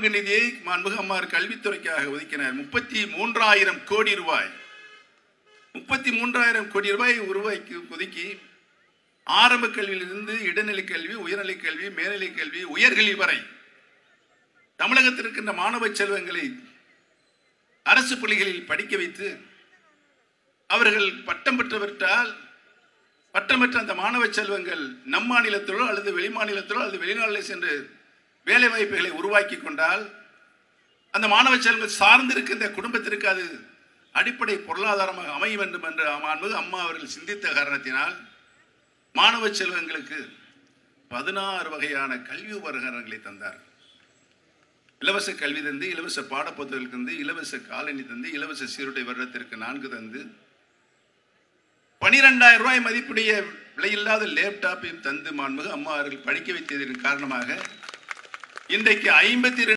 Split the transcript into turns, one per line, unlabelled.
பங்கு நிதியை மாண்புமிகு அம்மார் கல்வித்துறைக்காக ஒதுக்கினார். 33,000 கோடி ரூபாய். 33,000 கோடி ரூபாய் ஒதுக்கி ஆரம்ப கல்வியிலிருந்து இடைநிலை கல்வி, உயர்நிலை கல்வி, மேல்நிலை கல்வி, உயர்கல்வி வரை தமிழகத்தில் இருக்கின்ற மாணவ செல்வங்களை அரசு பள்ளிகளில் படிக்க வைத்து அவர்கள் பட்டம் பெற்றவற்றால் பட்டம் பெற்ற அந்த மாணவ செல்வங்கள் நம் மாநிலத்திலோ அல்லது வெளி மாநிலத்திலோ அல்லது வெளிநாட்டில் சென்று வேலை வாய்ப்புகளை உருவாக்கி கொண்டால் அந்த மாணவ செல்வங்கள் சார்ந்திருக்கின்ற குடும்பத்திற்கு அது அடிப்படை பொருளாதாரமாக அமைய வேண்டும் என்று மாண்புமிகு அம்மா அவர்கள் சிந்தித்த காரணத்தினால் மாணவ செல்வங்களுக்கு 16 வகையான கல்வி உபகரணங்களை தந்தார். இலவச கல்வி தந்து, இலவச பாடப்புத்தகங்கள் தந்து, இலவச காலணி தந்து, இலவச சீருடை வருடத்திற்கு 4 தந்து, 12,000 ரூபாய் மதிப்புடைய விலையில்லாத லேப்டாப்பையும் தந்து மாண்புமிகு அம்மா அவர்கள் படிக்க வைத்ததன் காரணமாக இன்றைக்கு 52